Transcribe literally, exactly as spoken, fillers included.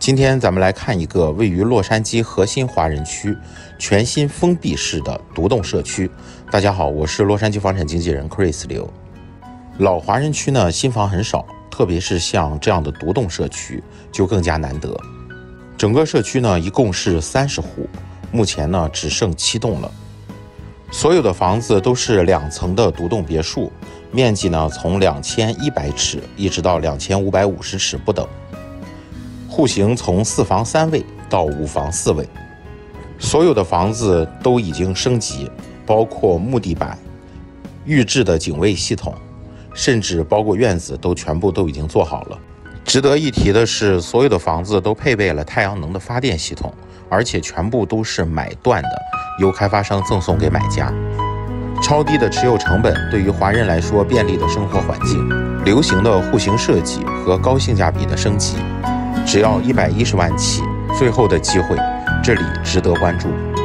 今天咱们来看一个位于洛杉矶核心华人区、全新封闭式的独栋社区。大家好，我是洛杉矶房产经纪人 Chris 刘。老华人区呢，新房很少，特别是像这样的独栋社区就更加难得。整个社区呢，一共是三十户，目前呢只剩七栋了。所有的房子都是两层的独栋别墅，面积呢从两千一百尺一直到两千五百五十尺不等。户型从四房三卫到五房四卫，所有的房子都已经升级，包括木地板、预制的警卫系统，甚至包括院子都全部都已经做好了。值得一提的是，所有的房子都配备了太阳能的发电系统，而且全部都是买断的，由开发商赠送给买家。超低的持有成本对于华人来说便利的生活环境，流行的户型设计和高性价比的升级。只要一百一十万起，最后的机会，这里值得关注。